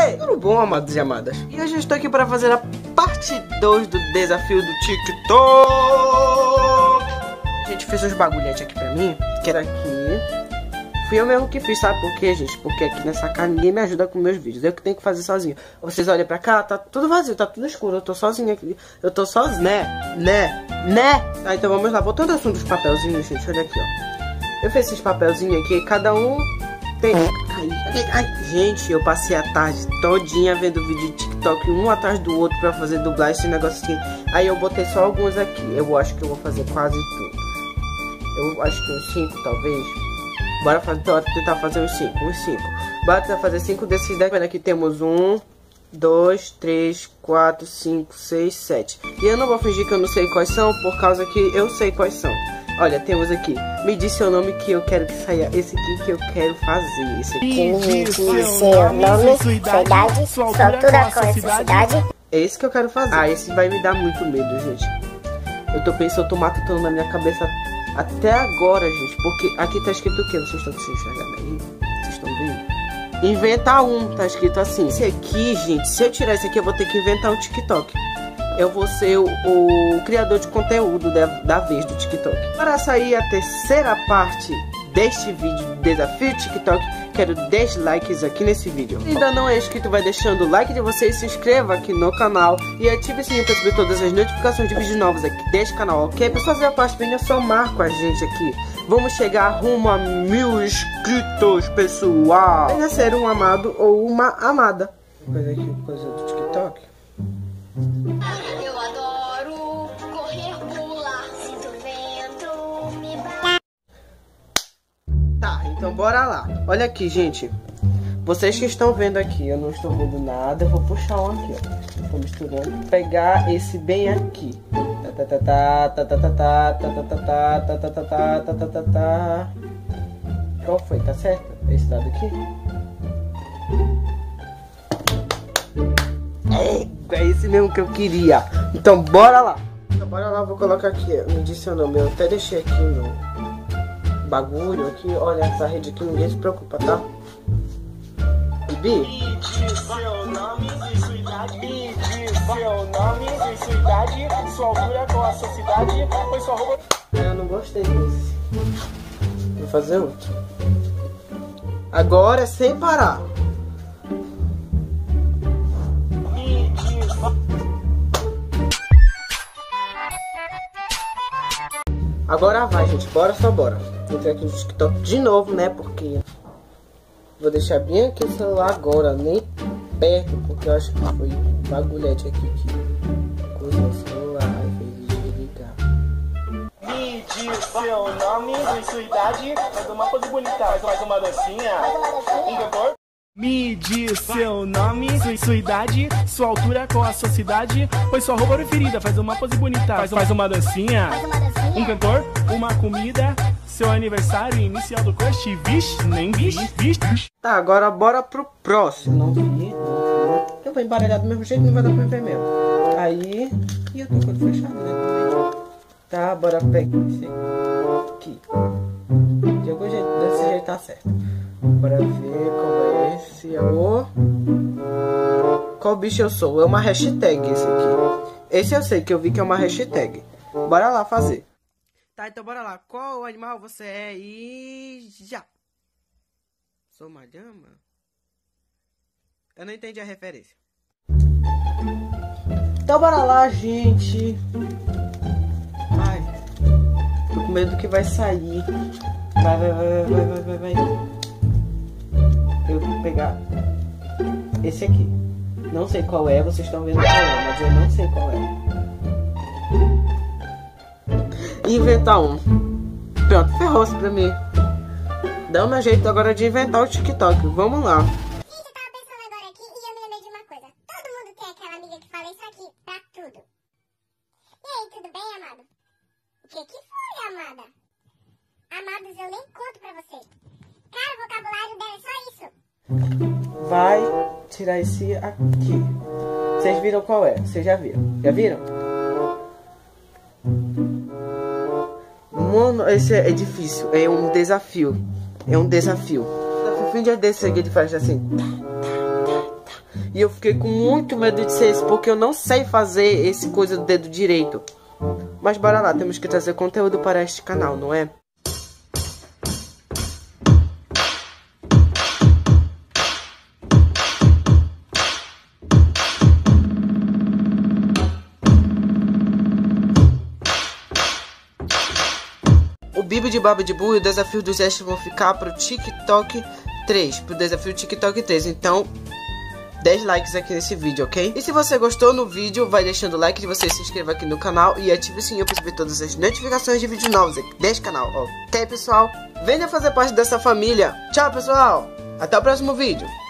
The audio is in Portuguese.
Ei, tudo bom, amados e amadas? E hoje eu estou aqui para fazer a parte 2 do desafio do TikTok. A gente fez uns bagulhetes aqui pra mim, que era aqui. Fui eu mesmo que fiz, sabe por quê, gente? Porque aqui nessa casa ninguém me ajuda com meus vídeos. Eu que tenho que fazer sozinho. Vocês olham pra cá, tá tudo vazio, tá tudo escuro. Eu tô sozinho aqui. Eu tô sozinho, né? Ah, então vamos lá. Voltando ao assunto dos papelzinhos, gente. Olha aqui, ó. Eu fiz esses papelzinhos aqui, cada um tem... Ai, gente, eu passei a tarde todinha vendo vídeo de TikTok, um atrás do outro pra fazer dublar esse negócio assim. Aí eu botei só alguns aqui. Eu acho que eu vou fazer quase tudo. Eu acho que uns 5, talvez. Bora tentar fazer uns 5. Bora tentar fazer 5 desses daqui. Aqui temos 1, 2, 3, 4, 5, 6, 7. E eu não vou fingir que eu não sei quais são, por causa que eu sei quais são. Olha, temos aqui. Me diz seu nome que eu quero que saia. Esse aqui que eu quero fazer. Esse aqui. Me diz seu nome, sua idade, sua altura com essa cidade. É esse que eu quero fazer. Ah, esse vai me dar muito medo, gente. Eu tô pensando, eu tô matutando na minha cabeça até agora, gente. Porque aqui tá escrito o que? Vocês estão se enxergando aí? Vocês estão vendo? Inventar um, tá escrito assim. Esse aqui, gente, se eu tirar esse aqui, eu vou ter que inventar um TikTok. Eu vou ser o criador de conteúdo da vez do TikTok. Para sair a terceira parte deste vídeo do desafio TikTok, quero 10 likes aqui nesse vídeo. Se ainda não é inscrito, vai deixando o like de vocês, se inscreva aqui no canal e ative o sininho para receber todas as notificações de vídeos novos aqui deste canal, ok? Para fazer a parte bem, é só marca a gente aqui. Vamos chegar rumo a 1000 inscritos, pessoal. Venha ser um amado ou uma amada. Coisa aqui, coisa do TikTok. Eu adoro correr, pular, sinto vento, me bate. Tá, então bora lá. Olha aqui, gente. Vocês que estão vendo aqui, eu não estou vendo nada. Eu vou puxar um aqui, ó. Vou misturando. Pegar esse bem aqui. Qual foi? Tá certo? Esse dado aqui? É esse mesmo que eu queria. Então bora lá. Então bora lá, vou colocar aqui. Me diz seu nome. Eu até deixei aqui no bagulho aqui. Olha essa rede aqui, ninguém se preocupa, tá? Bibi? Me diz seu nome e sua idade. Me diz seu nome e sua idade. Sua altura com a sua cidade. Foi sua roupa. Eu não gostei desse. Vou fazer outro. Agora é sem parar. Agora vai, gente. Bora, só bora. Vou entrar aqui no TikTok de novo, né? Porque vou deixar bem aqui o celular agora. Nem perto, porque eu acho que foi um bagulhete aqui que coisou o celular e fez desligar. Me diz seu nome e sua idade. Faz uma pose bonita. Faz uma dancinha. Um cantor. Me diz seu nome, sua idade, sua altura com a sua cidade, pois sua roupa preferida, faz uma pose bonita, faz uma dancinha, um cantor, uma comida, seu aniversário inicial do crush, vixe, nem vixe. Tá, agora bora pro próximo. Não vi. Eu vou embaralhar do mesmo jeito, não vai dar pra ver mesmo. Aí, e eu tô com o olho fechado, né? Tá, bora pegar esse aqui. De algum jeito, desse jeito tá certo. Bora ver qual é esse. Qual bicho eu sou? É uma hashtag esse aqui. Esse eu sei que eu vi que é uma hashtag. Bora lá fazer. Tá, então bora lá. Qual animal você é e já. Sou uma lhama? Eu não entendi a referência. Então bora lá, gente. Ai, tô com medo do que vai sair. Vai. Eu vou pegar esse aqui. Não sei qual é, vocês estão vendo qual é, mas eu não sei qual é. Inventar um. Pronto, ferrou-se pra mim. Dá um jeito agora de inventar o TikTok. Vamos lá. Gente, eu tava pensando agora aqui e eu me lembrei de uma coisa. Todo mundo tem aquela amiga que fala isso aqui pra tudo. E aí, tudo bem, amado? O que foi, amada? Amados, eu nem conto pra você. Cara, o vocabulário dela é só isso. Vai tirar esse aqui. Vocês viram qual é? Vocês já viram? Já viram? Mano, esse é difícil. É um desafio. É um desafio. Um dia desse aqui ele faz assim. E eu fiquei com muito medo de ser esse, porque eu não sei fazer esse coisa do dedo direito. Mas bora lá, temos que trazer conteúdo para este canal, não é? O Bibi de Baba de Burro e o desafio dos gestos vão ficar pro TikTok 3, pro desafio TikTok 3. Então, 10 likes aqui nesse vídeo, ok? E se você gostou no vídeo, vai deixando o like de você, se inscreva aqui no canal e ative o sininho para receber todas as notificações de vídeos novos aqui deste canal, ok, pessoal? Venha fazer parte dessa família. Tchau, pessoal! Até o próximo vídeo.